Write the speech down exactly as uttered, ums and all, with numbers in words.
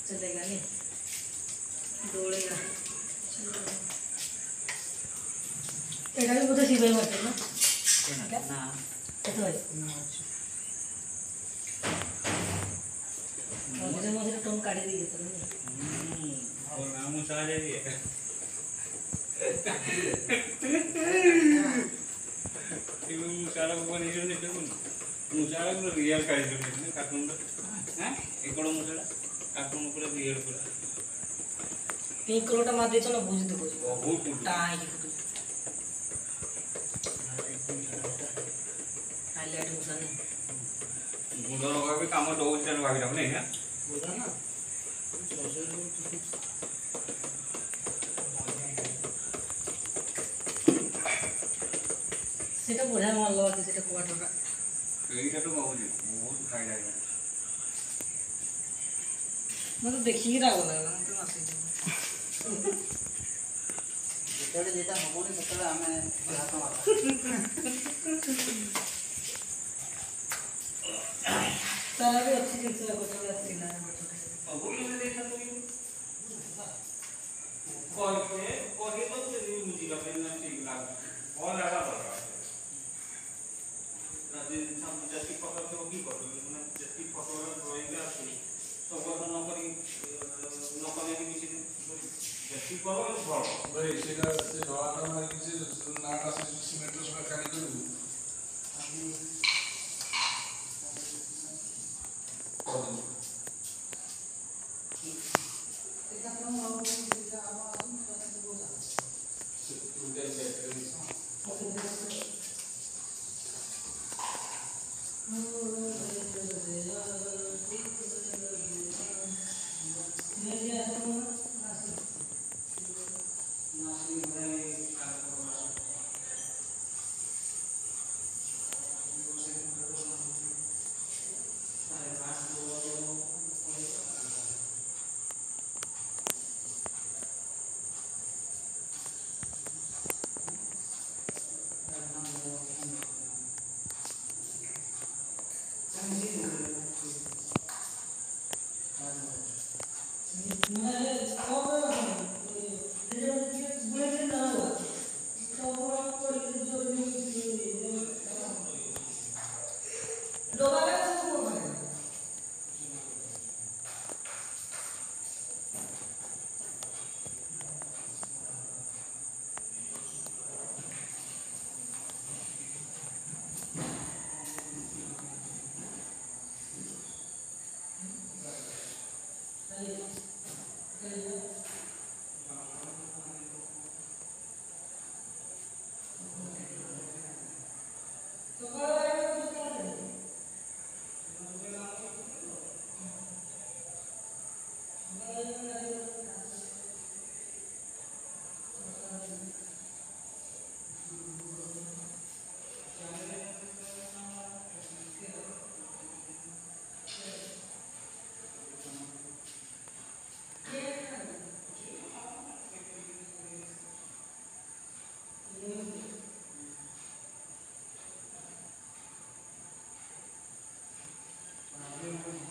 चलेगा नहीं, दौड़ेगा। एटा भी बोलते शिवाय मत ना क्या ना तो है मझे मझे टोन काट दी तो नहीं और नाम उछाल जाएगी इवन मुचाला को नहीं जो नहीं देखो मुचाला को रियल का जो नहीं कार्टून का हैं एक बड़ा मुचाला कार्टून को रियल पूरा पिंक कलर टा मार देछो ना बुझ देखो बहुत गुड टाई की हाईलाइट मुसा नहीं गुंडा लगा के काम दो चैनल भाग जाओ नहीं ना बुझा ना সেটা বোঝা মারলো আর সেটা কোয়াটোটা এইটা তো বাবুজি বহুত খাই লাগে মানে দেখিয়ে রাখো লাগলো না তো মাসে যেটা যেটা হবনি সেটা আমি হাত মারা তারা भी अच्छी चीज है कुछ अच्छी ना है अब वो मैंने देखा तो कौन से कौन ये तो मुझे का पहनना ठीक लगा और लगा लगा राजेश हम जैसी फोटो के की करो मैं जैसी फोटो ड्राइंग का है तो वो न करी न करे की किसी जैसी करो भरो भाई सेटा से ढाला मार किसी नाटा से सीमेंट से खाली करू এটা কোন হবে এটা আমার আসলে বোঝা टूटे बैटरी Thank you.